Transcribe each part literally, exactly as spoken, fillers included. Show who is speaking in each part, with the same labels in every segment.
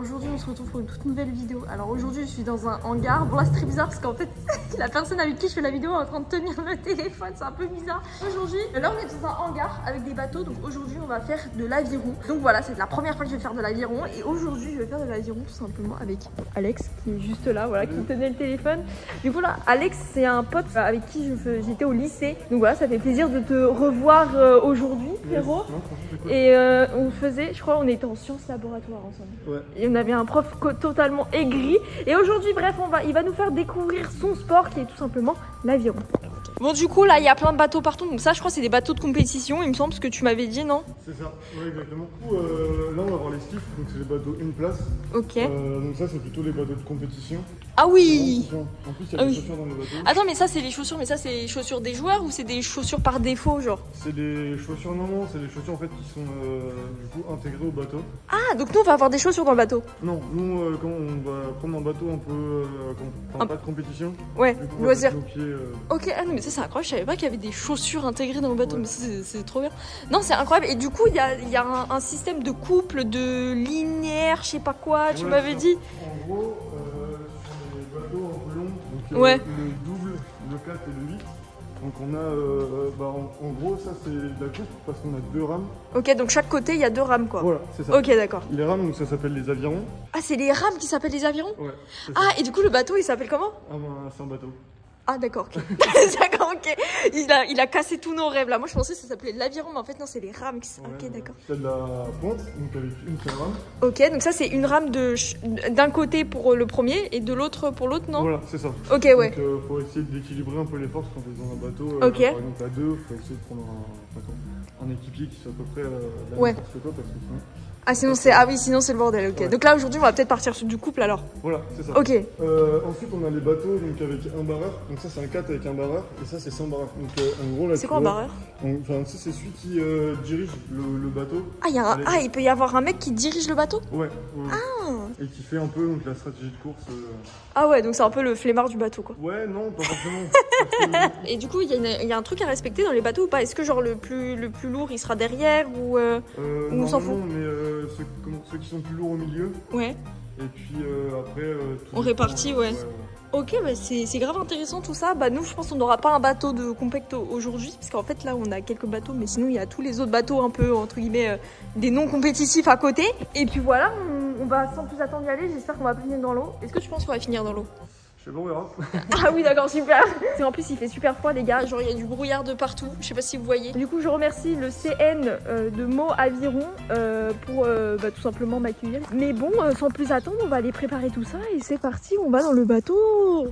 Speaker 1: aujourd'hui on se retrouve pour une toute nouvelle vidéo. Alors aujourd'hui je suis dans un hangar. Bon là c'est très bizarre parce qu'en fait la personne avec qui je fais la vidéo est en train de tenir le téléphone, c'est un peu bizarre. Aujourd'hui, là on est dans un hangar avec des bateaux, donc aujourd'hui on va faire de l'aviron. Donc voilà, c'est la première fois que je vais faire de l'aviron et aujourd'hui je vais faire de l'aviron tout simplement avec Alex qui est juste là, voilà, qui me tenait le téléphone. Du coup là, Alex c'est un pote avec qui j'étais au lycée. Donc voilà, ça fait plaisir de te revoir euh, aujourd'hui, frérot. Yes. Et euh, on faisait, je crois on était en sciences laboratoires ensemble. Ouais. Et on avait un prof totalement aigri. Et aujourd'hui, bref, on va, il va nous faire découvrir son sport qui est tout simplement l'aviron. Bon, du coup, là, il y a plein de bateaux partout. Donc ça, je crois, c'est des bateaux de compétition, il me semble, ce que tu m'avais dit, non?
Speaker 2: C'est ça, oui, exactement. Du coup, euh, là, on va voir les skiffs. Donc c'est les bateaux une place.
Speaker 1: Ok.
Speaker 2: Euh, donc ça, c'est plutôt les bateaux de compétition.
Speaker 1: Ah oui.
Speaker 2: En plus, il y a
Speaker 1: ah
Speaker 2: des
Speaker 1: oui.
Speaker 2: chaussures dans les bateaux.
Speaker 1: Attends, mais ça, c'est les chaussures, mais ça, c'est les chaussures des joueurs ou c'est des chaussures par défaut, genre?
Speaker 2: C'est des chaussures, non, non, c'est des chaussures en fait qui sont euh, du coup intégrées au bateau.
Speaker 1: Ah, donc nous, on va avoir des chaussures dans le bateau?
Speaker 2: Non, nous, euh, quand on va prendre un bateau un peu, euh, quand on
Speaker 1: un...
Speaker 2: pas de compétition.
Speaker 1: Ouais,
Speaker 2: coup,
Speaker 1: loisir.
Speaker 2: Pieds, euh...
Speaker 1: Ok, ah non, mais ça, c'est incroyable. Je savais pas qu'il y avait des chaussures intégrées dans le bateau, ouais. Mais c'est trop bien. Non, c'est incroyable. Et du coup, il y a, y a un, un système de couple, de linéaire, je sais pas quoi, tu ouais, m'avais dit.
Speaker 2: En gros, euh, sur les bateaux un peu longs, donc
Speaker 1: ouais.
Speaker 2: euh, le double, le quatre et le huit. Donc on a, euh, bah en, en gros, ça c'est de la coupe parce qu'on a deux rames.
Speaker 1: Ok, donc chaque côté, il y a deux rames quoi.
Speaker 2: Voilà, c'est ça.
Speaker 1: Ok, d'accord.
Speaker 2: Les rames, donc ça s'appelle les avirons.
Speaker 1: Ah, c'est les rames qui s'appellent les avirons?
Speaker 2: Ouais.
Speaker 1: Ah, et du coup, le bateau, il s'appelle comment?
Speaker 2: Ah bah, c'est un bateau.
Speaker 1: Ah d'accord, ok. D'accord, ok. Il a, il a cassé tous nos rêves là. Moi je pensais que ça s'appelait l'aviron, mais en fait non, c'est les rames qui ouais, ok, d'accord.
Speaker 2: C'est de la pointe, donc avec une seule rame.
Speaker 1: Ok, donc ça c'est une rame de d'un côté pour le premier et de l'autre pour l'autre, non?
Speaker 2: Voilà, c'est ça.
Speaker 1: Ok, ouais.
Speaker 2: Donc euh, faut essayer d'équilibrer un peu les forces quand on est dans un bateau. Euh,
Speaker 1: ok.
Speaker 2: Par exemple à deux, faut essayer de prendre un, enfin, un équipier qui soit à peu près euh, la
Speaker 1: ouais.
Speaker 2: même force que toi parce que sinon...
Speaker 1: Ah sinon c'est ah oui sinon c'est le bordel, ok. Ouais. Donc là aujourd'hui on va peut-être partir sur du couple alors.
Speaker 2: Voilà, c'est ça.
Speaker 1: Ok.
Speaker 2: Euh, ensuite on a les bateaux donc avec un barreur. Donc ça c'est un quatre avec un barreur et ça c'est sans barreur. Donc euh, en gros là.
Speaker 1: C'est quoi un barreur?
Speaker 2: Enfin c'est celui qui euh, dirige le, le bateau.
Speaker 1: Ah, y a un... ah il peut y avoir un mec qui dirige le bateau? Ouais.
Speaker 2: ouais. Ah. Et qui fait un peu donc la stratégie de course. Euh...
Speaker 1: Ah ouais, donc c'est un peu le flemmard du bateau quoi.
Speaker 2: Ouais non pas forcément.
Speaker 1: Et du coup il y, y a un truc à respecter dans les bateaux ou pas? Est-ce que genre le plus le plus lourd il sera derrière ou euh...
Speaker 2: Euh,
Speaker 1: ou on s'en fout?
Speaker 2: mais euh, ceux, comment, ceux qui sont plus lourds au milieu.
Speaker 1: Ouais.
Speaker 2: Et puis euh, après. Euh,
Speaker 1: on répartit, ouais. ouais, ouais. Ok, bah c'est grave intéressant tout ça. Bah nous, je pense qu'on n'aura pas un bateau de compacte aujourd'hui, parce qu'en fait là, on a quelques bateaux, mais sinon il y a tous les autres bateaux un peu entre guillemets euh, des non compétitifs à côté. Et puis voilà, on, on va sans plus attendre y aller. J'espère qu'on va finir dans l'eau. Est-ce que tu penses qu'on va finir dans l'eau?
Speaker 2: Bon, on verra.
Speaker 1: Ah oui d'accord, super. En plus il fait super froid les gars, genre il y a du brouillard de partout, je sais pas si vous voyez. Du coup je remercie le C N euh, de Meaux Aviron euh, pour euh, bah, tout simplement m'accueillir. Mais bon, euh, sans plus attendre, on va aller préparer tout ça et c'est parti, on va dans le bateau.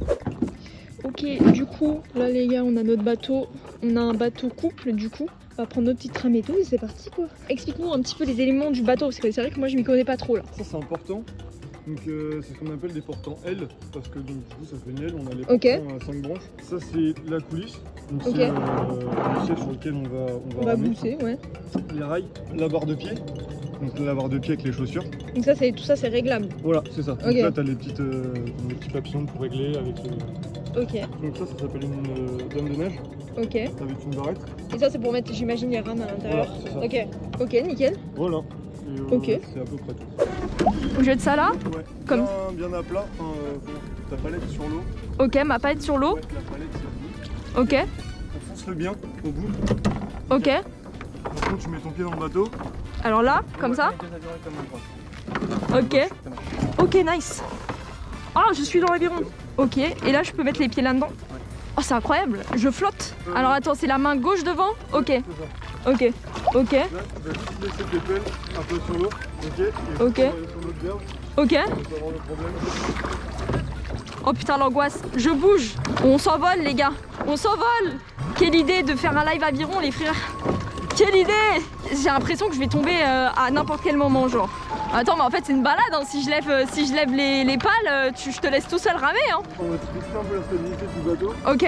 Speaker 1: Ok, du coup là les gars on a notre bateau, on a un bateau couple du coup. On va prendre notre petite trame et tout et c'est parti quoi. Explique-nous un petit peu les éléments du bateau parce que c'est vrai que moi je m'y connais pas trop là.
Speaker 2: Ça c'est important. Donc euh, c'est ce qu'on appelle des portants L, parce que donc, du coup ça fait une L, on a les portants
Speaker 1: okay.
Speaker 2: à cinq branches. Ça c'est la coulisse, donc
Speaker 1: okay.
Speaker 2: c'est euh, le siège sur lequel on va on va,
Speaker 1: on va bousser, ouais.
Speaker 2: Les rails, la barre de pied, donc la barre de pied avec les chaussures.
Speaker 1: Donc ça c'est tout ça c'est réglable.
Speaker 2: Voilà, c'est ça.
Speaker 1: Okay.
Speaker 2: Donc là t'as les petites euh, les petits papillons pour régler avec le...
Speaker 1: Ok.
Speaker 2: Donc ça ça s'appelle une euh, dame de neige.
Speaker 1: Ok.
Speaker 2: Avec une barrette.
Speaker 1: Et ça c'est pour mettre j'imagine les rames à l'intérieur.
Speaker 2: Voilà, c'est ça.
Speaker 1: Ok. Ok, nickel.
Speaker 2: Voilà. Et, euh,
Speaker 1: ok.
Speaker 2: C'est à peu près tout.
Speaker 1: On jette ça là?
Speaker 2: Ouais.
Speaker 1: Comme...
Speaker 2: Bien, bien à plat. Enfin, euh, ta palette sur l'eau.
Speaker 1: Ok, ma palette sur l'eau.
Speaker 2: Ouais, la palette sur l'eau.
Speaker 1: Ok.
Speaker 2: Enfonce-le bien au bout.
Speaker 1: Ok.
Speaker 2: Maintenant tu mets ton pied dans le bateau.
Speaker 1: Alors là, comme ouais, ça ok. Ok, nice. Ah, je suis dans l'aviron. Ok, et là je peux mettre les pieds là-dedans. Oh, c'est incroyable, je flotte. Euh... Alors attends, c'est la main gauche devant? Ok. Ok. Ok.
Speaker 2: Là, tu vas juste laisser tes pelles un peu sur l'eau. Ok. Et
Speaker 1: ok.
Speaker 2: Sur l'autre berge.
Speaker 1: Ok.
Speaker 2: Tu vas avoir le problème.
Speaker 1: Oh putain, l'angoisse. Je bouge. On s'envole, les gars. On s'envole. Quelle idée de faire un live aviron, les frères. Quelle idée. J'ai l'impression que je vais tomber euh, à n'importe quel moment, genre. Attends, mais en fait, c'est une balade. Hein. Si je lève, euh, si je lève les, les pales, tu, je te laisse tout seul ramer. Hein.
Speaker 2: On va tester un peu la stabilité du bateau.
Speaker 1: Ok.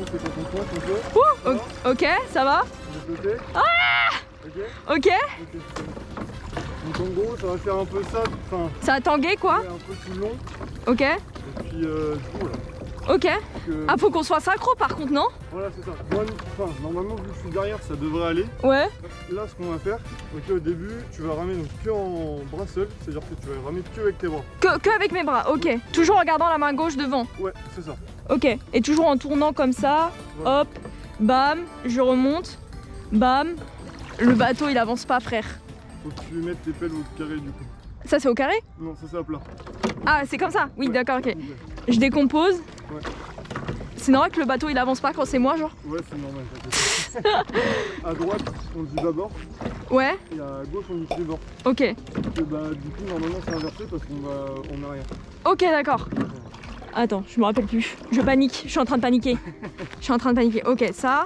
Speaker 1: Ouh, ok, ça va. Ah
Speaker 2: okay.
Speaker 1: Ok.
Speaker 2: Okay. Donc en gros, ça va faire un peu ça. Enfin,
Speaker 1: ça va tanguer quoi.
Speaker 2: Un peu tout le long.
Speaker 1: Ok.
Speaker 2: Et puis euh, du coup,
Speaker 1: Ok.
Speaker 2: Que...
Speaker 1: Ah, faut qu'on soit synchro par contre, non?
Speaker 2: Voilà, c'est ça. Moi, enfin, normalement, vu que je suis derrière, ça devrait aller.
Speaker 1: Ouais.
Speaker 2: Là, ce qu'on va faire, ok, au début, tu vas ramer donc que en bras seul, c'est-à-dire que tu vas ramer que avec tes bras.
Speaker 1: Que, que avec mes bras, ok. Ouais. Toujours en gardant la main gauche devant.
Speaker 2: Ouais, c'est ça.
Speaker 1: Ok. Et toujours en tournant comme ça. Ouais. Hop, bam, je remonte, bam. Le bateau, il avance pas, frère.
Speaker 2: Faut que tu mettes tes pelles au carré du coup.
Speaker 1: Ça, c'est au carré?
Speaker 2: Non, ça, c'est à plat.
Speaker 1: Ah, c'est comme ça? Oui, ouais. D'accord, ok. Ouais. Je décompose.
Speaker 2: Ouais.
Speaker 1: C'est normal que le bateau il avance pas quand c'est moi, genre?
Speaker 2: Ouais, c'est normal. À droite, on dit bâbord.
Speaker 1: Ouais.
Speaker 2: Et à gauche, on dit tribord.
Speaker 1: Ok.
Speaker 2: Et bah, du coup, normalement, c'est inversé parce qu'on va en arrière.
Speaker 1: Ok, d'accord. Ouais. Attends, je me rappelle plus. Je panique, je suis en train de paniquer. Je suis en train de paniquer. Ok, ça.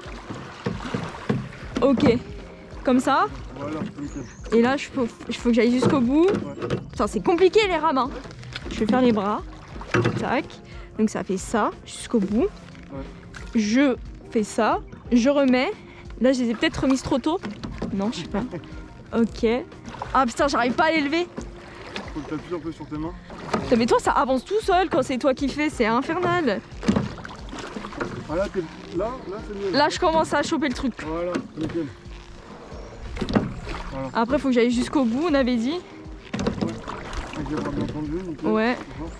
Speaker 1: Ok. Comme ça.
Speaker 2: Voilà, nickel.
Speaker 1: Et là, il faut, faut que j'aille jusqu'au bout.
Speaker 2: Ouais.
Speaker 1: Putain, c'est compliqué les rames. Hein. Je vais faire les bras. Tac. Donc ça fait ça jusqu'au bout. Ouais. Je fais ça. Je remets. Là, je les ai peut-être remises trop tôt. Non, je sais pas. Ok. Ah putain, j'arrive pas à l'élever.
Speaker 2: Faut que t'appuies un peu sur tes mains.
Speaker 1: Putain, mais toi, ça avance tout seul quand c'est toi qui fais. C'est infernal.
Speaker 2: Ah là, là, là c'est mieux.
Speaker 1: Là, je commence à choper le truc.
Speaker 2: Voilà, nickel. Voilà.
Speaker 1: Après, faut que j'aille jusqu'au bout, on avait dit.
Speaker 2: Ouais. Bien entendu, nickel.
Speaker 1: Ouais.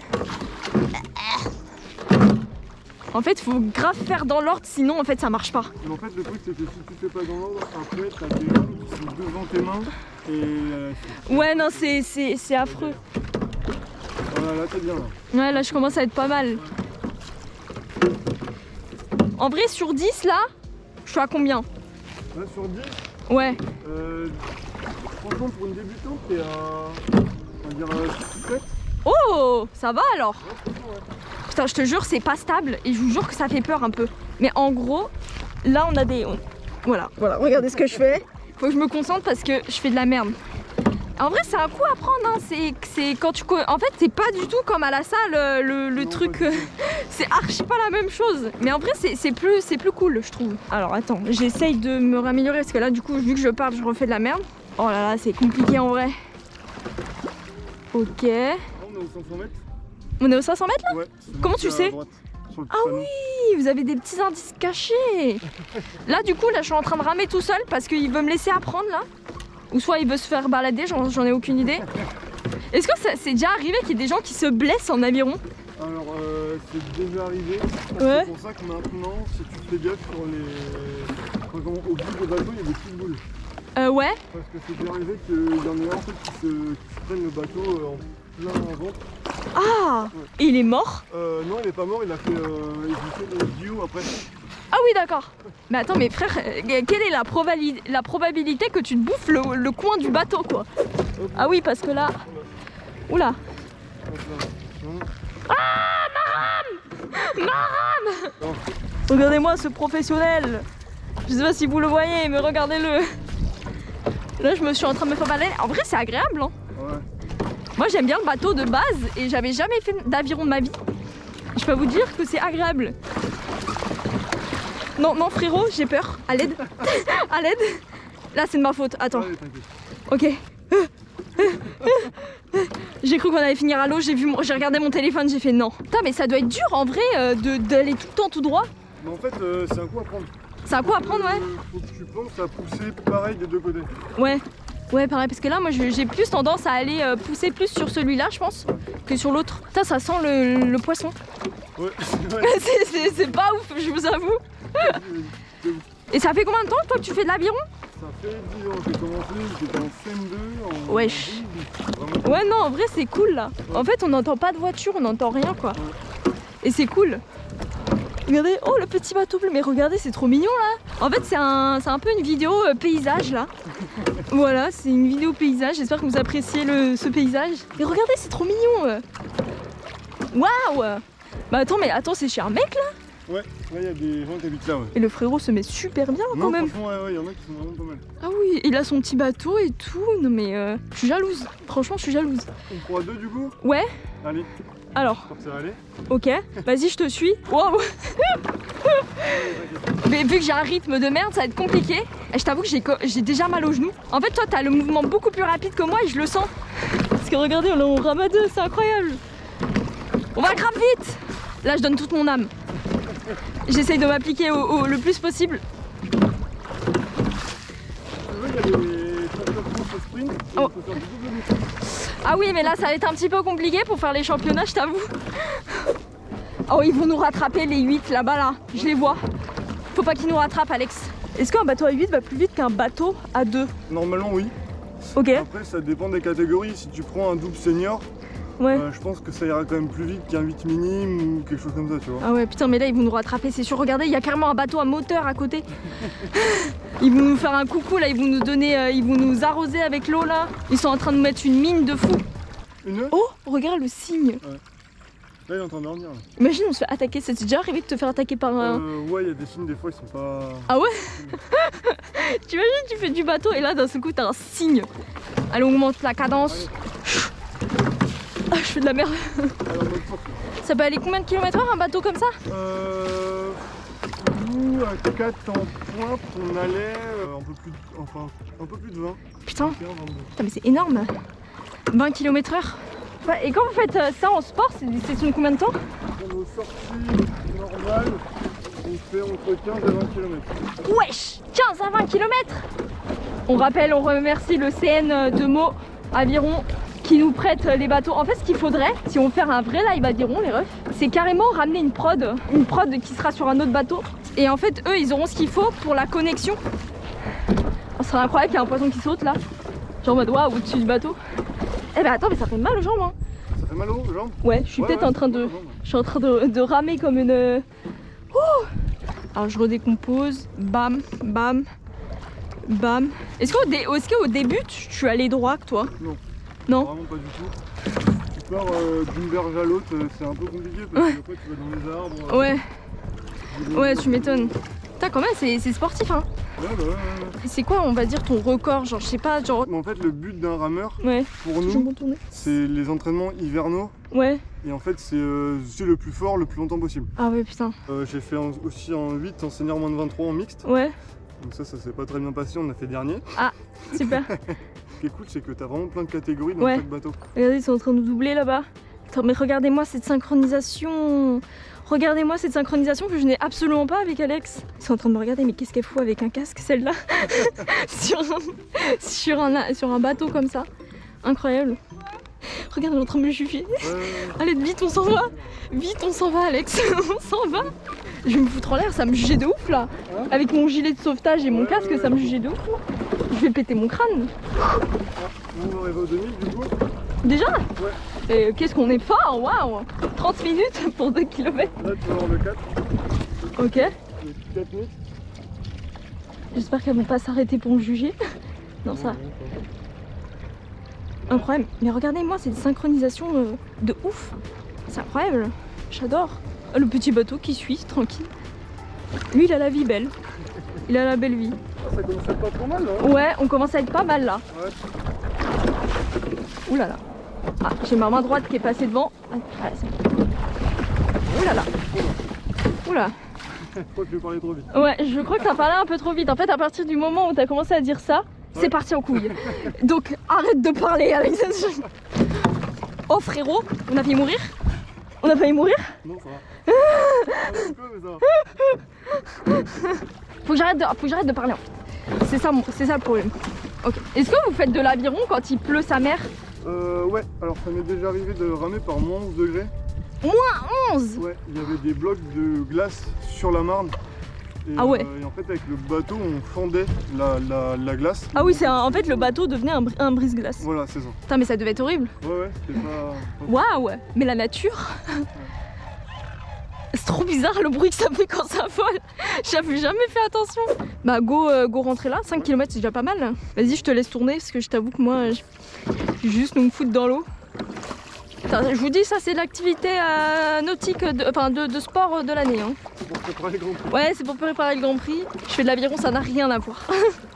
Speaker 1: En fait, faut grave faire dans l'ordre, sinon en fait ça marche pas.
Speaker 2: Mais en fait, le truc c'est que si tu fais pas dans l'ordre, après t'as des jambes qui sont devant tes mains et. Euh,
Speaker 1: ouais, non, c'est affreux.
Speaker 2: Voilà, là t'es bien là.
Speaker 1: Ouais, là je commence à être pas mal. Ouais. En vrai, sur dix là, je suis à combien?
Speaker 2: Là sur dix?
Speaker 1: Ouais.
Speaker 2: Euh, franchement, pour une débutante, t'es à. On va dire six sept.
Speaker 1: Oh, ça va alors?
Speaker 2: Ouais, ouais.
Speaker 1: Putain, je te jure, c'est pas stable et je vous jure que ça fait peur un peu. Mais en gros, là on a des... On... Voilà, voilà, regardez ce que je fais. Faut que je me concentre parce que je fais de la merde. En vrai, c'est un coup à prendre, hein. C'est quand tu... En fait, c'est pas du tout comme à la salle, le, le non, truc... c'est archi pas la même chose. Mais en vrai, c'est plus, plus cool, je trouve. Alors, attends, j'essaye de me raméliorer parce que là, du coup, vu que je parle, je refais de la merde. Oh là là, c'est compliqué en vrai. Ok.
Speaker 2: On est au cinq cents mètres.
Speaker 1: On est aux cinq cents mètres là?
Speaker 2: Ouais.
Speaker 1: Comment tu sais?
Speaker 2: Droite,
Speaker 1: ah oui, vous avez des petits indices cachés. Là du coup, là je suis en train de ramer tout seul parce qu'il veut me laisser apprendre là. Ou soit il veut se faire balader, j'en ai aucune idée. Est-ce que c'est déjà arrivé qu'il y ait des gens qui se blessent en aviron?
Speaker 2: Alors euh, c'est déjà arrivé.
Speaker 1: Ouais.
Speaker 2: C'est pour ça que maintenant, si tu fais gaffe sur les... Enfin, au bout des bateaux, il y a des petites boules.
Speaker 1: Euh ouais.
Speaker 2: Parce que c'est déjà arrivé qu'il y en ait un en fait, qui, se... qui se prennent le bateau en plein ventre.
Speaker 1: Ah ouais. Et il est mort?
Speaker 2: Euh non, il est pas mort, il a fait, euh, il a fait le duo après.
Speaker 1: Ah oui, d'accord. Mais attends, mais frère, quelle est la, probali la probabilité que tu te bouffes le, le coin du bateau quoi? Okay. Ah oui, parce que là... Oula. Ah, ma rame! Ma rame! Regardez-moi ce professionnel. Je sais pas si vous le voyez, mais regardez-le. Là, je me suis en train de me faire balader. En vrai, c'est agréable, hein.
Speaker 2: Ouais.
Speaker 1: Moi, j'aime bien le bateau de base et j'avais jamais fait d'aviron de ma vie. Je peux vous dire que c'est agréable. Non, non, frérot, j'ai peur. À l'aide. À l'aide. Là, c'est de ma faute. Attends. Ouais, ok. J'ai cru qu'on allait finir à l'eau. J'ai vu, j'ai regardé mon téléphone. J'ai fait non. Putain, mais ça doit être dur en vrai euh, d'aller tout le temps tout droit.
Speaker 2: Mais en fait, euh, c'est un coup à prendre.
Speaker 1: C'est un coup à prendre, ouais.
Speaker 2: Faut que tu penses à pousser pareil des deux côtés.
Speaker 1: Ouais. Ouais, pareil, parce que là, moi, j'ai plus tendance à aller euh, pousser plus sur celui-là, je pense, que sur l'autre. Putain, ça sent le, le poisson.
Speaker 2: Ouais,
Speaker 1: c'est pas ouf, je vous avoue. Et ça fait combien de temps, toi, que tu fais de l'aviron?
Speaker 2: Ça fait dix ans que j'ai commencé, j'étais en C M deux. En...
Speaker 1: Wesh. Ouais, non, en vrai, c'est cool, là. Ouais. En fait, on n'entend pas de voiture, on n'entend rien, quoi. Ouais. Et c'est cool. Regardez, oh le petit bateau bleu, mais regardez, c'est trop mignon là. En fait, c'est un, un peu une vidéo euh, paysage là. Voilà, c'est une vidéo paysage. J'espère que vous appréciez le, ce paysage. Et regardez, c'est trop mignon. Waouh. Bah attends, mais attends, c'est chez un mec là?
Speaker 2: Ouais, là il y a des gens qui habitent là. Ouais.
Speaker 1: Et le frérot se met super bien
Speaker 2: non,
Speaker 1: quand même.
Speaker 2: Franchement, ouais, ouais, y en a qui sont vraiment pas mal.
Speaker 1: Ah oui, il a son petit bateau et tout. Non mais euh, je suis jalouse. Franchement, je suis jalouse.
Speaker 2: On prend à deux du coup?
Speaker 1: Ouais.
Speaker 2: Allez.
Speaker 1: Alors,
Speaker 2: aller.
Speaker 1: Ok, vas-y, je te suis. Wow. Mais vu que j'ai un rythme de merde, ça va être compliqué. Et je t'avoue que j'ai déjà mal aux genoux. En fait, toi, t'as le mouvement beaucoup plus rapide que moi et je le sens. Parce que regardez, on rame à deux, c'est incroyable. On va grave vite. Là, je donne toute mon âme. J'essaye de m'appliquer au, au, le plus possible. Oh. Ah oui, mais là, ça va être un petit peu compliqué pour faire les championnats, je t'avoue. Oh, ils vont nous rattraper, les huit là-bas, là. Je les vois. Faut pas qu'ils nous rattrapent, Alex. Est-ce qu'un bateau à huit va plus vite qu'un bateau à deux?
Speaker 2: Normalement, oui.
Speaker 1: Ok.
Speaker 2: Après, ça dépend des catégories. Si tu prends un double senior, ouais. euh, je pense que ça ira quand même plus vite qu'un huit minime ou quelque chose comme ça, tu vois.
Speaker 1: Ah ouais, putain, mais là, ils vont nous rattraper, c'est sûr. Regardez, il y a carrément un bateau à moteur à côté. Ils vont nous faire un coucou, là. Ils vont nous donner, euh, ils vont nous arroser avec l'eau, là. Ils sont en train de mettre une mine de fou.
Speaker 2: Une?
Speaker 1: Oh, regarde le cygne.
Speaker 2: Ouais. Là, il est en train de dormir. Là.
Speaker 1: Imagine, on se fait attaquer. C'est déjà arrivé de te faire attaquer par un.
Speaker 2: Euh, ouais, il y a des cygnes, des fois, ils sont pas.
Speaker 1: Ah ouais? Tu imagines, tu fais du bateau et là, d'un seul coup, t'as un cygne. Allez, on augmente la cadence. Ah, je fais de la merde.
Speaker 2: Alors,
Speaker 1: ça peut aller combien de kilomètres heure un bateau comme ça?
Speaker 2: Euh. Nous, à quatre en pointe, on allait euh, un, peu plus de... enfin, un peu plus de vingt.
Speaker 1: Putain, Putain mais c'est énorme. vingt kilomètres heure. Ouais, et quand vous faites ça en sport, c'est une combien de temps?
Speaker 2: Pour nos sorties normales, on fait entre quinze et vingt kilomètres.
Speaker 1: Wesh, quinze à vingt kilomètres. On rappelle, on remercie le C N de Meaux Aviron qui nous prête les bateaux. En fait, ce qu'il faudrait, si on veut faire un vrai live aviron, les refs, c'est carrément ramener une prod, une prod qui sera sur un autre bateau. Et en fait, eux, ils auront ce qu'il faut pour la connexion. Oh, ce serait incroyable qu'il y ait un poisson qui saute là, genre en mode waouh, au-dessus du bateau. Eh ben attends, mais ça fait mal aux jambes, hein.
Speaker 2: Ça fait mal aux jambes?
Speaker 1: Ouais, je suis ouais, peut-être ouais, en train de, je suis en train de, de ramer comme une. Ouh. Alors je redécompose, bam, bam, bam. Est-ce qu'au dé... est qu'au début, tu allais droit que toi?
Speaker 2: Non.
Speaker 1: Non.
Speaker 2: Vraiment pas du tout. Tu pars euh, d'une berge à l'autre, c'est un peu compliqué parce que après tu vas dans les arbres.
Speaker 1: Ouais. Euh, ouais, tu m'étonnes. Putain, quand même, c'est sportif, hein.
Speaker 2: Ouais, bah ouais, ouais.
Speaker 1: C'est quoi, on va dire, ton record? Genre, je sais pas, genre.
Speaker 2: Mais en fait, le but d'un rameur,
Speaker 1: ouais.
Speaker 2: pour nous, c'est les entraînements hivernaux.
Speaker 1: Ouais.
Speaker 2: Et en fait, c'est euh, le plus fort le plus longtemps possible.
Speaker 1: Ah ouais, putain.
Speaker 2: Euh, J'ai fait en, aussi en huit, en senior moins de vingt-trois en mixte.
Speaker 1: Ouais.
Speaker 2: Donc ça, ça s'est pas très bien passé, on a fait dernier.
Speaker 1: Ah, super.
Speaker 2: Ce qui est cool, c'est que t'as vraiment plein de catégories dans
Speaker 1: ouais.
Speaker 2: chaque bateau.
Speaker 1: Regardez, ils sont en train de doubler là-bas. Mais regardez-moi cette synchronisation. Regardez-moi cette synchronisation que je n'ai absolument pas avec Alex. Ils sont en train de me regarder, mais qu'est-ce qu'elle fout avec un casque, celle-là? sur, sur, un, sur un bateau comme ça. Incroyable. Regarde, elle est en train de me juger. Ouais. Allez, vite, on s'en va. Vite, on s'en va, Alex. On s'en va. Je vais me foutre en l'air, ça me jugeait de ouf là. Hein? Avec mon gilet de sauvetage et mon ouais, casque, ouais, ça me jugeait de ouf. Je vais péter mon crâne.
Speaker 2: Ah, on arrive au deux mille du coup.
Speaker 1: Déjà?
Speaker 2: Ouais.
Speaker 1: Et qu'est-ce qu'on est fort, waouh! trente minutes pour deux kilomètres.
Speaker 2: Là, tu vas avoir le quatre.
Speaker 1: Ok.
Speaker 2: quatre minutes.
Speaker 1: J'espère qu'elles vont pas s'arrêter pour me juger. Non, ça. Incroyable. Mais regardez-moi, c'est des synchronisations euh, de ouf. C'est incroyable. J'adore. Le petit bateau qui suit, tranquille. Lui, il a la vie belle. Il a la belle vie.
Speaker 2: Ah, ça commence à être pas trop mal, là.
Speaker 1: Ouais, on commence à être pas mal là.
Speaker 2: Ouais.
Speaker 1: Ouh là là. Ah, j'ai ma main droite qui est passée devant. Ah, ouh là là. Ouh là.
Speaker 2: Je crois que je vais parler trop vite.
Speaker 1: Ouais, je crois que t'as parlé un peu trop vite. En fait, à partir du moment où t'as commencé à dire ça, ouais. C'est parti en couille. Donc, arrête de parler, Alex. Oh frérot, on a failli mourir? On a failli mourir?
Speaker 2: Non, ça va. Un petit peu, mais ça va.
Speaker 1: Faut que j'arrête de, faut que j'arrête de parler en fait. C'est ça, c'est ça le problème. Ok. Est-ce que vous faites de l'aviron quand il pleut sa mère?
Speaker 2: Euh ouais, alors ça m'est déjà arrivé de ramer par moins onze degrés.
Speaker 1: Moins onze?
Speaker 2: Ouais, il y avait des blocs de glace sur la Marne. Et,
Speaker 1: ah ouais
Speaker 2: euh, et en fait avec le bateau on fendait la, la, la glace.
Speaker 1: Ah oui, c'est en fait le bateau devenait un, un brise-glace.
Speaker 2: Voilà, c'est ça.
Speaker 1: Putain mais ça devait être horrible.
Speaker 2: Ouais ouais, c'était pas...
Speaker 1: Waouh. Mais la nature ouais. C'est trop bizarre le bruit que ça fait quand ça vole. J'avais jamais fait attention. Bah go, euh, go rentrer là, cinq kilomètres c'est déjà pas mal. Vas-y, je te laisse tourner parce que je t'avoue que moi je... juste nous me foutre dans l'eau. Je vous dis, ça c'est l'activité euh, nautique, de, enfin de, de sport de l'année. Hein.
Speaker 2: C'est pour préparer le Grand Prix.
Speaker 1: Ouais, c'est pour préparer le Grand Prix. Je fais de l'aviron, ça n'a rien à voir.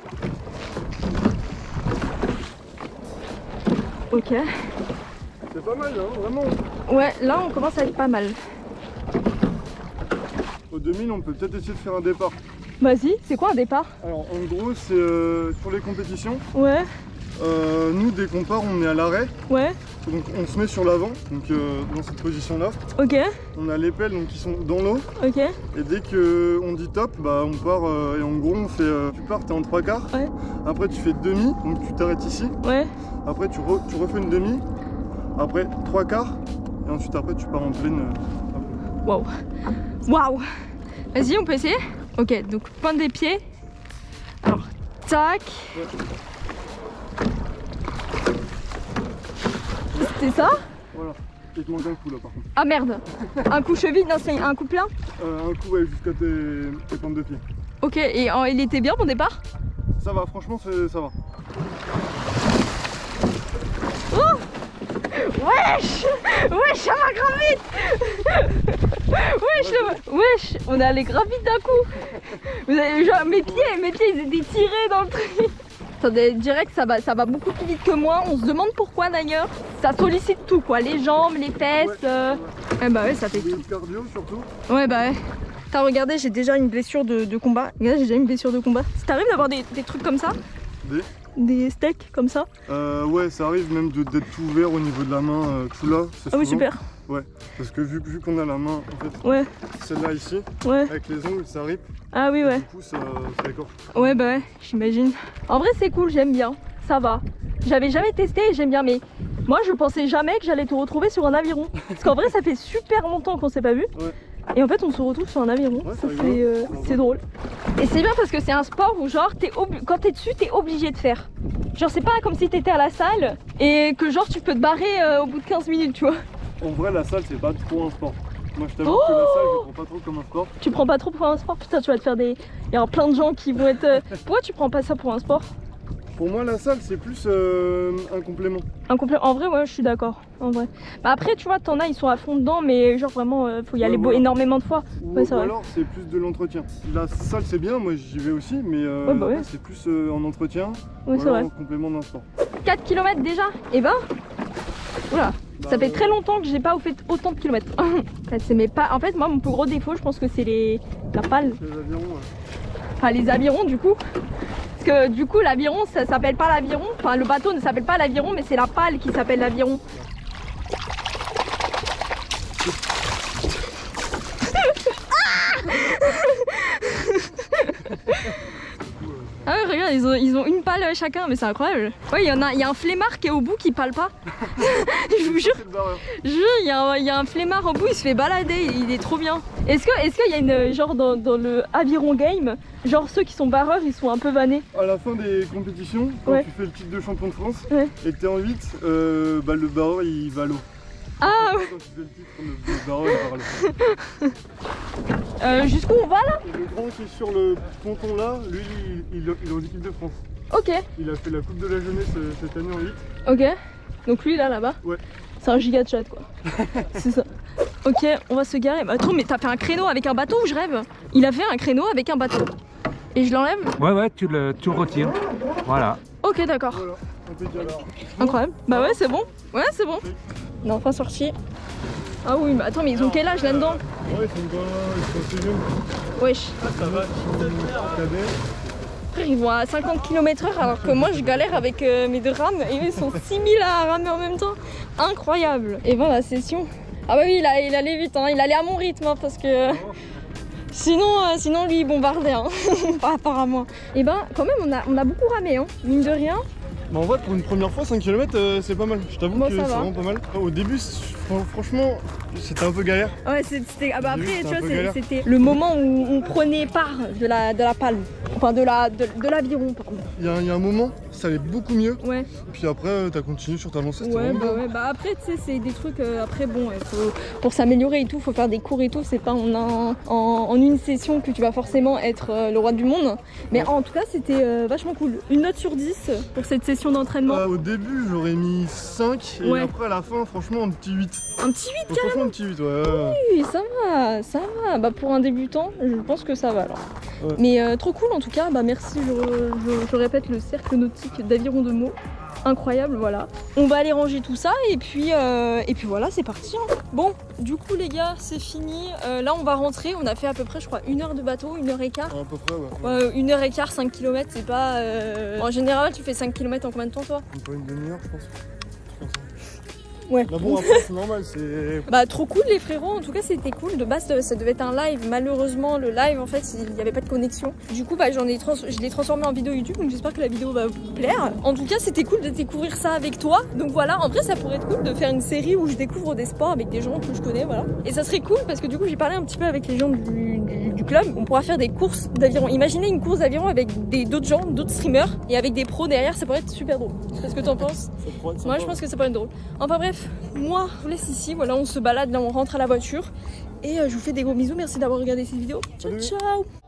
Speaker 1: Ok.
Speaker 2: C'est pas mal, hein, vraiment.
Speaker 1: Ouais, là on commence à être pas mal.
Speaker 2: Au deux mille, on peut peut-être essayer de faire un départ.
Speaker 1: Vas-y, c'est quoi un départ?
Speaker 2: Alors en gros, c'est euh, pour les compétitions.
Speaker 1: Ouais.
Speaker 2: euh, Nous, dès qu'on part, on est à l'arrêt.
Speaker 1: Ouais.
Speaker 2: Donc on se met sur l'avant, donc euh, dans cette position-là.
Speaker 1: Ok.
Speaker 2: On a les pelles donc, qui sont dans l'eau.
Speaker 1: Ok.
Speaker 2: Et dès qu'on dit top, bah, on part euh, et en gros on fait. Euh, tu pars, t'es en trois quarts.
Speaker 1: Ouais.
Speaker 2: Après tu fais demi, donc tu t'arrêtes ici.
Speaker 1: Ouais.
Speaker 2: Après tu, re, tu refais une demi. Après trois quarts. Et ensuite après tu pars en pleine. Euh,
Speaker 1: Waouh. Waouh. Vas-y, on peut essayer. Ok, donc pointe des pieds. Alors, tac.
Speaker 2: Ouais.
Speaker 1: C'était ça?
Speaker 2: Voilà. Il te manque un coup là par contre.
Speaker 1: Ah merde. Un coup cheville, non c'est un coup plein.
Speaker 2: Euh, un coup ouais, jusqu'à tes, tes pointes de pied.
Speaker 1: Ok, et en, il était bien mon départ?
Speaker 2: Ça va, franchement ça va.
Speaker 1: Oh wesh. Wesh, ça va grave vite. Wesh, wesh, on est allé grave vite d'un coup. Vous avez, genre, mes pieds, mes pieds ils étaient tirés dans le truc. Attendez, direct ça va, ça va beaucoup plus vite que moi. On se demande pourquoi d'ailleurs. Ça sollicite tout quoi, les jambes, les fesses.
Speaker 2: Ouais,
Speaker 1: euh...
Speaker 2: ouais.
Speaker 1: Eh bah ouais, ça fait
Speaker 2: tout.
Speaker 1: tout.
Speaker 2: Le cardio surtout.
Speaker 1: Ouais bah ouais. T'as regardé, j'ai déjà une blessure de, de combat. Regarde, j'ai déjà une blessure de combat. Ça t'arrive d'avoir des, des trucs comme ça?
Speaker 2: Des
Speaker 1: Des steaks comme ça?
Speaker 2: euh, Ouais, ça arrive même d'être tout ouvert au niveau de la main, euh, tout là.
Speaker 1: Ah oui, super.
Speaker 2: Ouais, parce que vu, vu qu'on a la main, en fait,
Speaker 1: ouais.
Speaker 2: Celle-là ici,
Speaker 1: ouais.
Speaker 2: Avec les ongles, ça rip.
Speaker 1: Ah oui, ouais.
Speaker 2: Du coup, ça, ça écorche.
Speaker 1: Ouais, bah ouais, j'imagine. En vrai, c'est cool, j'aime bien. Ça va. J'avais jamais testé et j'aime bien, mais moi, je pensais jamais que j'allais te retrouver sur un aviron. Parce qu'en vrai, ça fait super longtemps qu'on s'est pas vu.
Speaker 2: Ouais.
Speaker 1: Et en fait, on se retrouve sur un aviron.
Speaker 2: Ouais,
Speaker 1: ça, c'est euh, c'est drôle. Et c'est bien parce que c'est un sport où, genre, es quand t'es dessus, t'es obligé de faire. Genre, c'est pas comme si t'étais à la salle et que, genre, tu peux te barrer euh, au bout de quinze minutes, tu vois.
Speaker 2: En vrai, la salle, c'est pas trop un sport. Moi, je t'avoue
Speaker 1: oh
Speaker 2: que la salle, je prends pas trop comme un sport.
Speaker 1: Tu prends pas trop pour un sport? Putain, tu vas te faire des. Il y aura plein de gens qui vont être. Euh... Pourquoi tu prends pas ça pour un sport?
Speaker 2: Pour moi, la salle, c'est plus euh, un complément.
Speaker 1: Un complément. En vrai, ouais, je suis d'accord. En vrai. Bah après, tu vois, t'en as, ils sont à fond dedans, mais genre vraiment, euh, faut y aller ouais, voilà. énormément de fois.
Speaker 2: Ou,
Speaker 1: ouais,
Speaker 2: ou alors, c'est plus de l'entretien. La salle, c'est bien, moi j'y vais aussi, mais euh,
Speaker 1: ouais, bah ouais.
Speaker 2: c'est plus euh, en entretien.
Speaker 1: Ouais, c'est vrai.
Speaker 2: En complément d'un sport.
Speaker 1: quatre kilomètres déjà? Et ben. Oula.
Speaker 2: Bah,
Speaker 1: ça fait
Speaker 2: euh...
Speaker 1: très longtemps que j'ai pas fait autant de kilomètres. En fait, c'est mes pas. En fait, moi, mon plus gros défaut, je pense que c'est les la pale.
Speaker 2: Les avirons, ouais.
Speaker 1: Enfin, les avirons, du coup. Parce que du coup, l'aviron, ça s'appelle pas l'aviron. Enfin, le bateau ne s'appelle pas l'aviron, mais c'est la pale qui s'appelle l'aviron. Ah ouais, regarde, ils ont, ils ont une pale chacun, mais c'est incroyable. Ouais, il y en a, il y a un flemmard qui est au bout qui pale pas. Je vous jure, je jure, il y, a un, il y a un flemmard au bout, il se fait balader, il est trop bien. Est-ce que, est-ce qu'il y a une genre dans, dans le aviron game, genre ceux qui sont barreurs, ils sont un peu vannés?
Speaker 2: À la fin des compétitions, quand ouais. tu fais le titre de champion de France ouais. et que t'es en huit, euh, bah, le barreur il va à l'eau.
Speaker 1: Ah ouais.
Speaker 2: Quand tu fais le titre, le, le barreur il va à l'eau.
Speaker 1: euh, Jusqu'où on va là?
Speaker 2: Et le grand qui est sur le ponton là, lui il, il, il est en équipe de France.
Speaker 1: Ok.
Speaker 2: Il a fait la Coupe de la Jeunesse cette année en huit.
Speaker 1: Ok. Donc lui là là-bas?
Speaker 2: Ouais.
Speaker 1: C'est un giga de chat quoi. C'est ça. Ok, on va se garer. Attends, mais t'as fait un créneau avec un bateau ou je rêve? Il a fait un créneau avec un bateau. Et je l'enlève?
Speaker 3: Ouais, ouais, tu le, tu le retires. Voilà.
Speaker 1: Ok, d'accord. Voilà,
Speaker 2: impeccable.
Speaker 1: Incroyable. Bah ouais, c'est bon. Ouais, c'est bon. On est enfin sorti. Ah oui, mais attends, mais ils ont quel âge là-dedans?
Speaker 2: Ouais, ils sont pas. Ils sont assez jeunes.
Speaker 1: Wesh.
Speaker 2: Ah, ça va,
Speaker 1: frère, ils vont à cinquante kilomètres heure alors que moi je galère avec euh, mes deux rames et eux ils sont six mille à ramer en même temps. Incroyable. Et voilà la session. Ah bah oui, il, a, il allait vite, hein. Il allait à mon rythme hein, parce que. Sinon, euh, sinon lui il bombardait hein. Par rapport à moi. Et ben quand même on a, on a beaucoup ramé hein, mine de rien.
Speaker 2: Bah en vrai pour une première fois cinq kilomètres euh, c'est pas mal, je t'avoue bon, que c'est vraiment pas mal. Au début franchement c'était un peu galère.
Speaker 1: Ouais c'était ah bah après tu vois c'était le moment où on prenait part de la, de la palme. Enfin de la de, de l'aviron pardon.
Speaker 2: Il y, y a un moment ça allait beaucoup mieux.
Speaker 1: Ouais.
Speaker 2: Puis après t'as continué sur ta lancée.
Speaker 1: Ouais bah ouais bah après tu sais c'est des trucs euh, après bon faut, pour s'améliorer et tout faut faire des cours et tout, c'est pas en, un, en, en une session que tu vas forcément être euh, le roi du monde. Mais ouais. En tout cas c'était euh, vachement cool. Une note sur dix pour cette session d'entraînement.
Speaker 2: Euh, au début j'aurais mis cinq et ouais. Après à la fin franchement un petit huit.
Speaker 1: Un petit huit
Speaker 2: carrément. Franchement un petit huit ouais.
Speaker 1: Oui ça va, ça va. Bah pour un débutant je pense que ça va alors. Ouais. Mais euh, trop cool en tout cas, bah merci, je, je, je répète le cercle nautique d'Aviron de Meaux. incroyable, voilà. On va aller ranger tout ça et puis, euh, et puis voilà, c'est parti. Hein. Bon, du coup les gars, c'est fini. Euh, là on va rentrer, on a fait à peu près je crois une heure de bateau, une heure et quart.
Speaker 2: À peu près, ouais.
Speaker 1: Ouais, une heure et quart, cinq kilomètres, c'est pas... Euh... En général, tu fais cinq kilomètres en combien de temps toi?
Speaker 2: Un peu une demi-heure, je pense.
Speaker 1: Ouais.
Speaker 2: Mais bon, après, c'est normal, c'est...
Speaker 1: Bah trop cool les frérots, en tout cas c'était cool. De base ça devait être un live, malheureusement le live en fait il n'y avait pas de connexion. Du coup bah j'en ai trans... je l'ai transformé en vidéo YouTube, donc j'espère que la vidéo va vous plaire. En tout cas c'était cool de découvrir ça avec toi. Donc voilà, en vrai ça pourrait être cool de faire une série où je découvre des sports avec des gens que je connais, voilà. Et ça serait cool parce que du coup j'ai parlé un petit peu avec les gens du, du, du club. On pourra faire des courses d'aviron. Imaginez une course d'aviron avec des d'autres gens, d'autres streamers et avec des pros derrière, ça pourrait être super drôle. Qu'est-ce que t'en penses? Moi je pense que ça pourrait être drôle. Enfin bref, moi je vous laisse ici, voilà on se balade, là on rentre à la voiture et euh, je vous fais des gros bisous, merci d'avoir regardé cette vidéo. Ciao ciao.